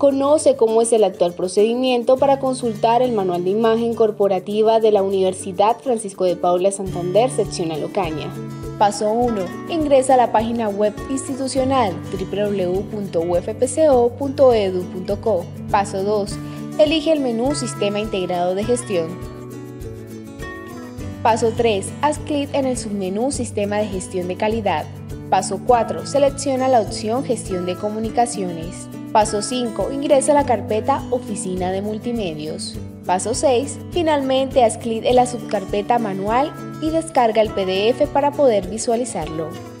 Conoce cómo es el actual procedimiento para consultar el Manual de Imagen Corporativa de la Universidad Francisco de Paula Santander, sección Alocaña. Paso 1. Ingresa a la página web institucional www.ufpco.edu.co. Paso 2. Elige el menú Sistema Integrado de Gestión. Paso 3. Haz clic en el submenú Sistema de Gestión de Calidad. Paso 4. Selecciona la opción Gestión de Comunicaciones. Paso 5. Ingresa a la carpeta Oficina de Multimedios. Paso 6. Finalmente haz clic en la subcarpeta Manual y descarga el PDF para poder visualizarlo.